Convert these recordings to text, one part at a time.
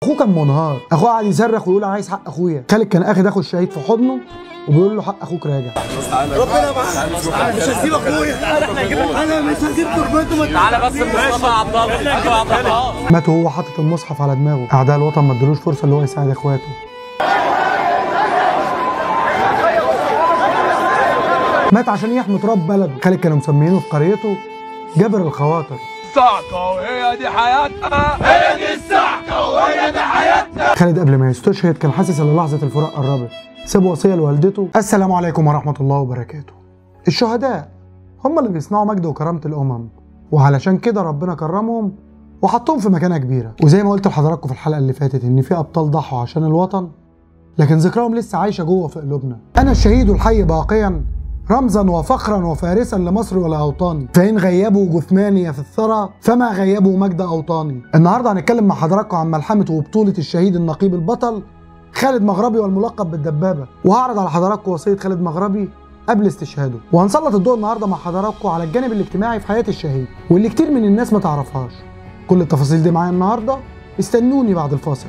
اخوه كان منهار، اخوه قاعد يصرخ ويقول عايز حق اخويا. خالد كان اخد اخو الشهيد في حضنه وبيقول له حق اخوك راجع. ربنا معاك، مش هسيب اخويا، انا مش هسيب تربته. تعالى بس مصطفى عبد الله. مات وهو حاطط المصحف على دماغه، اعداء الوطن ما ادالوش فرصه اللي هو يساعد اخواته. مات عشان يحمي تراب بلده. خالد كانوا مسمينه في قريته جابر الخواطر. الصعقه وهي دي حياتها، هي دي الصعقه وهي دي حياتها. خالد قبل ما يستشهد كان حاسس ان لحظه الفراق قربت، ساب وصيه لوالدته. السلام عليكم ورحمه الله وبركاته. الشهداء هم اللي بيصنعوا مجد وكرامه الامم، وعلشان كده ربنا كرمهم وحطهم في مكانه كبيره. وزي ما قلت لحضراتكم في الحلقه اللي فاتت ان في ابطال ضحوا عشان الوطن، لكن ذكرهم لسه عايشه جوه في قلوبنا. انا الشهيد الحي باقيا، رمزا وفخرا وفارسا لمصر ولاوطاني، فان غيبوا جثماني في الثرى فما غيبوا مجد اوطاني. النهارده هنتكلم مع حضراتكم عن ملحمه وبطوله الشهيد النقيب البطل خالد مغربي والملقب بالدبابه، وهعرض على حضراتكم وصيه خالد مغربي قبل استشهاده. وهنسلط الضوء النهارده مع حضراتكم على الجانب الاجتماعي في حياه الشهيد واللي كتير من الناس ما تعرفهاش. كل التفاصيل دي معايا النهارده، استنوني بعد الفاصل.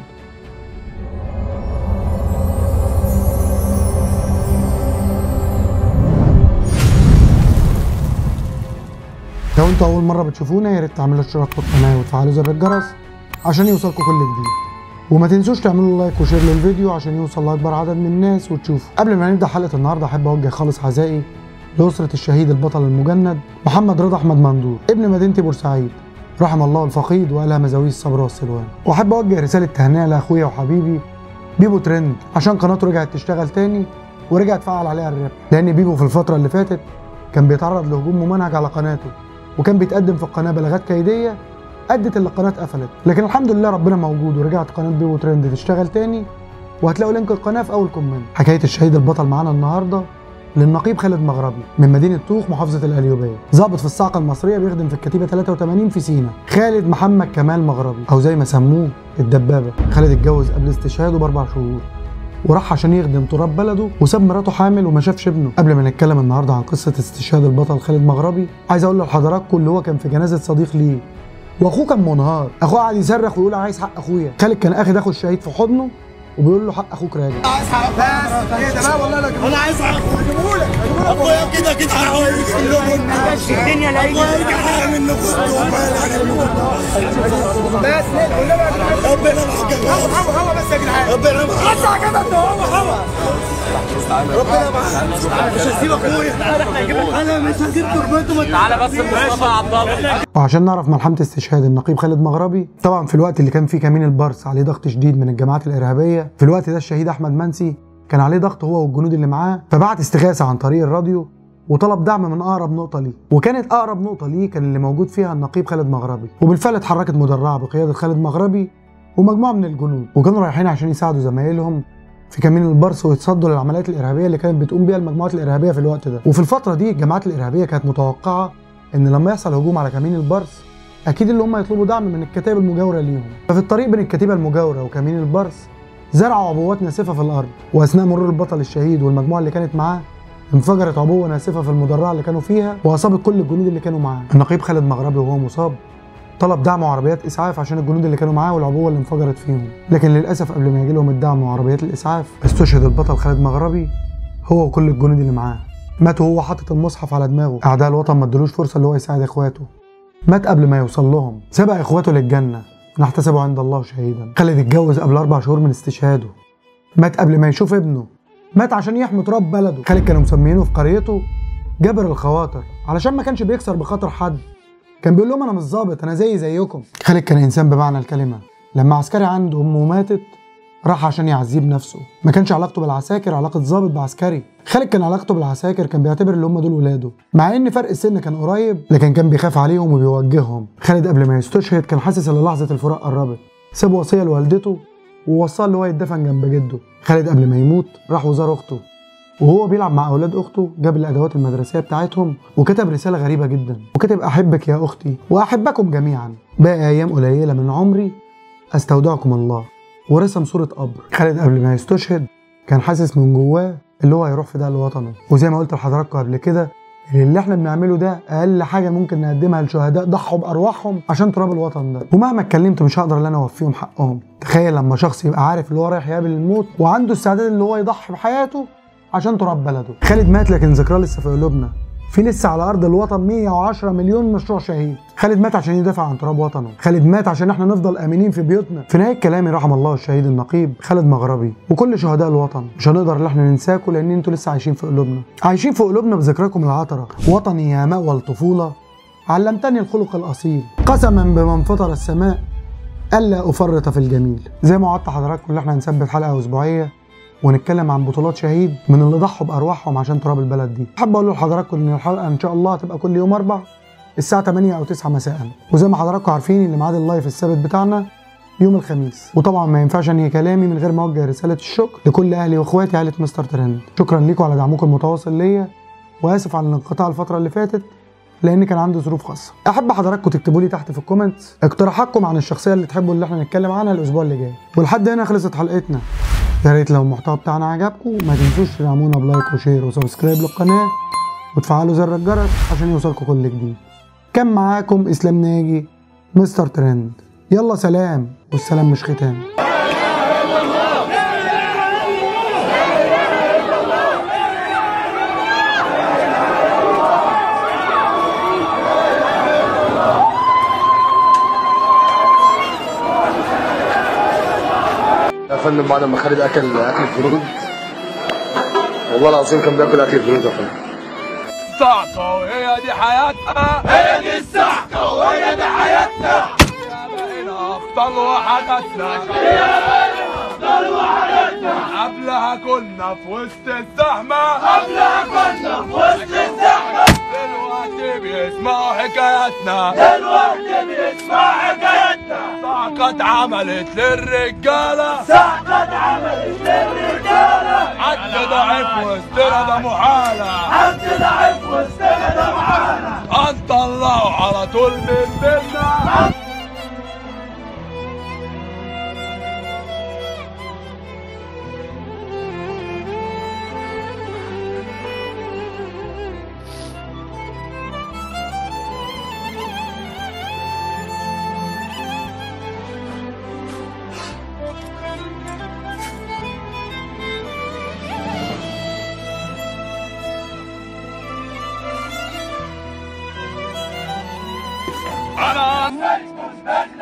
لو انتوا اول مره بتشوفونا يا ريت تعملوا اشتراك في القناه وتفعلوا زر الجرس عشان يوصلكم كل جديد، وما تنسوش تعملوا لايك وشير للفيديو عشان يوصل لاكبر عدد من الناس وتشوفوا. قبل ما نبدا حلقه النهارده احب اوجه خالص عزائي لاسره الشهيد البطل المجند محمد رضا احمد مندور ابن مدينه بورسعيد، رحم الله الفقيد والهم ذوي الصبر والسلوان. واحب اوجه رساله تهنئه لاخويا وحبيبي بيبو ترند عشان قناته رجعت تشتغل تاني ورجعت فعل عليها الربح، لان بيبو في الفتره اللي فاتت كان بيتعرض لهجوم ممنهج على قناته، وكان بيتقدم في القناه بلاغات كيديه ادت اللي القناه اتقفلت. لكن الحمد لله ربنا موجود ورجعت قناه بيبو ترند تشتغل تاني، وهتلاقوا لينك القناه في اول كومنت. حكايه الشهيد البطل معانا النهارده للنقيب خالد مغربي من مدينه طوخ محافظه القليوبيه، ضابط في الصاعقه المصريه بيخدم في الكتيبه 83 في سينا. خالد محمد كمال مغربي او زي ما سموه الدبابه. خالد اتجوز قبل استشهاده ب4 شهور وراح عشان يخدم تراب بلده وساب مراته حامل وما شافش ابنه. قبل ما نتكلم النهارده عن قصه استشهاد البطل خالد مغربي، عايز اقول لحضراتكم اللي هو كان في جنازه صديق ليه، واخوه كان منهار، اخوه قاعد يصرخ ويقول عايز حق اخويا. خالد كان اخد اخو الشهيد في حضنه وبيقول له حق اخوك راجع. عايز حق بس ايه ده بقى؟ والله انا عايز حق اجيبهولك اخويا كده كده هقول الدنيا لا يجي من نفوسه بس ربنا معاك. هو بس يا جدعان، ربنا معاك. قطع كده انت هو ربنا معاك، مش هسيب اخويا، انا مش هسيب تربته. تعالى بس مصطفى عبد الله. وعشان نعرف ملحمه استشهاد النقيب خالد مغربي، طبعا في الوقت اللي كان فيه كمين البرص عليه ضغط شديد من الجماعات الارهابيه، في الوقت ده الشهيد احمد منسي كان عليه ضغط هو والجنود اللي معاه، فبعت استغاثه عن طريق الراديو وطلب دعم من اقرب نقطه ليه، وكانت اقرب نقطه ليه كان اللي موجود فيها النقيب خالد مغربي. وبالفعل اتحركت مدرعه بقياده خالد مغربي ومجموعه من الجنود، وكانوا رايحين عشان يساعدوا زمايلهم في كمين البرص ويتصدوا للعمليات الارهابيه اللي كانت بتقوم بيها المجموعات الارهابيه في الوقت ده. وفي الفتره دي الجماعات الارهابيه كانت متوقعه ان لما يحصل هجوم على كمين البرص اكيد اللي هم يطلبوا دعم من الكتائب المجاوره ليهم. ففي الطريق بين الكتيبه المجاوره وكمين البرص زرعوا عبوات ناسفه في الارض، واثناء مرور البطل الشهيد والمجموعه اللي كانت معاه انفجرت عبوه ناسفه في المدرعه اللي كانوا فيها واصابت كل الجنود اللي كانوا معاه. النقيب خالد مغربي وهو مصاب طلب دعم وعربيات اسعاف عشان الجنود اللي كانوا معاه والعبوه اللي انفجرت فيهم، لكن للاسف قبل ما يجي لهم الدعم وعربيات الاسعاف استشهد البطل خالد مغربي هو وكل الجنود اللي معاه. مات وهو حاطط المصحف على دماغه، اعداء الوطن ما ادالوش فرصه اللي هو يساعد اخواته، مات قبل ما يوصل لهم، سبق اخواته للجنه، نحتسبه عند الله شهيدا. خالد اتجوز قبل 4 شهور من استشهاده، مات قبل ما يشوف ابنه، مات عشان يحمي تراب بلده. خالد كانوا مسمينه في قريته جابر الخواطر علشان ما كانش بيكسر بخاطر حد، كان بيقول لهم انا مش ظابط، انا زيكم. خالد كان انسان بمعنى الكلمه، لما عسكري عنده امه ماتت راح عشان يعذب نفسه، ما كانش علاقته بالعساكر علاقه ظابط بعسكري. خالد كان علاقته بالعساكر كان بيعتبر اللي هم دول ولاده، مع ان فرق السن كان قريب لكن كان بيخاف عليهم وبيوجههم. خالد قبل ما يستشهد كان حاسس ان لحظه الفراق قربت، ساب وصيه لوالدته ووصاه اللي هو يتدفن جنب جده. خالد قبل ما يموت راح وزار اخته، وهو بيلعب مع اولاد اخته جاب الادوات المدرسيه بتاعتهم وكتب رساله غريبه جدا، وكتب احبك يا اختي واحبكم جميعا، باقي ايام قليله من عمري استودعكم الله، ورسم صوره قبر. خالد قبل ما يستشهد كان حاسس من جواه اللي هو هيروح فداء لوطنه، وزي ما قلت لحضراتكم قبل كده اللي احنا بنعمله ده اقل حاجه ممكن نقدمها لشهداء ضحوا بارواحهم عشان تراب الوطن ده، ومهما اتكلمت مش هقدر ان انا اوفيهم حقهم. تخيل لما شخص يبقى عارف اللي هو رايح يقابل الموت وعنده استعداد اللي هو يضحي بحياته عشان تراب بلده. خالد مات لكن ذكراه لسه في قلوبنا. في لسه على ارض الوطن 110 مليون مشروع شهيد. خالد مات عشان يدافع عن تراب وطنه. خالد مات عشان احنا نفضل امنين في بيوتنا. في نهايه كلامي رحم الله الشهيد النقيب خالد مغربي وكل شهداء الوطن. مش هنقدر ان احنا ننساكم لان انتوا لسه عايشين في قلوبنا، عايشين في قلوبنا بذكراكم العطره. وطني يا مأوى الطفوله علمتني الخلق الاصيل، قسما بمن فطر السماء الا افرط في الجميل. زي ما وعدت حضراتكم ان احنا هنثبت حلقه اسبوعيه ونتكلم عن بطولات شهيد من اللي ضحوا بارواحهم عشان تراب البلد دي. حابب اقول لحضراتكم ان الحلقه ان شاء الله هتبقى كل يوم 4 الساعه 8 او 9 مساء، وزي ما حضراتكم عارفين ان ميعاد اللايف الثابت بتاعنا يوم الخميس. وطبعا ما ينفعش انهي كلامي من غير ما اوجه رساله الشكر لكل اهلي واخواتي عائله مستر ترند. شكرا ليكم على دعمكم المتواصل ليا، واسف على الانقطاع الفتره اللي فاتت لان كان عندي ظروف خاصه. احب حضراتكم تكتبوا لي تحت في الكومنتس اقتراحاتكم عن الشخصيه اللي تحبوا اللي احنا نتكلم عنها الاسبوع اللي جاي. ولحد هنا خلصت حلقتنا. يا ريت لو المحتوى بتاعنا عجبكم ما تنسوش تدعمونا بلايك وشير وسبسكرايب للقناه وتفعلوا زر الجرس عشان يوصلكم كل جديد. كان معاكم اسلام ناجي مستر ترند. يلا سلام، والسلام مش ختام. يا فندم بعد ما خالد اكل الجنود والله العظيم كان بياكل اكل الجنود يا فندم. الصعقة وهي دي حياتنا، هي دي الصعقة وهي دي حياتنا. يا بقينا افضل وحدتنا، يا بقينا افضل وحدتنا. قبلها كنا في وسط الزحمة، قبلها كنا في وسط الزحمة. دلوقتي بيسمعوا حكاياتنا، دلوقتي بيسمعوا حكاياتنا. صعقة اتعملت للرجالة، صعقة اتعملت للرجالة. حد ضعيف وسطنا ده محالة، حد ضعيف وسطنا ده محالة. هنطلعه على طول من بيتنا. أنا